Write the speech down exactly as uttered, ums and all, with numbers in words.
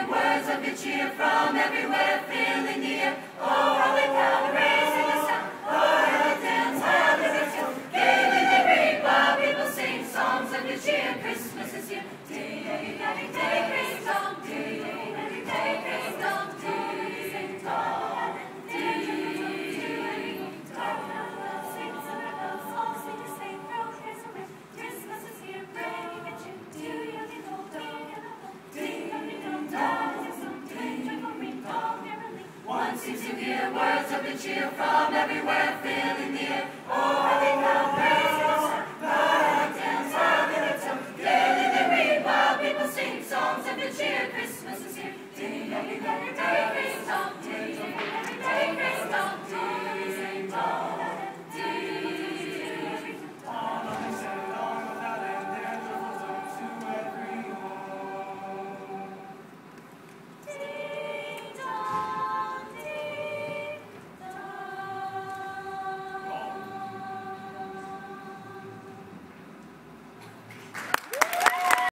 hear words of good cheer from everywhere, filling the air. Oh, how they pound, raising the sound. Oh, how they dance, how they dance. Gaily they ring while people sing songs of good cheer. Christmas is here. Day, day, day, day, Christmas dong. Day, day, day, day, Christmas dong. Ding dong, ding dong. Sing silver bells, all sing the same. Carol, here's a ring. Christmas is here, bringing a cheer to you. Ding dong, ding dong, dong, ding dong, ring dong, merrily. One seems to hear words of good cheer from everywhere, filling the air. Oh, how they now praise.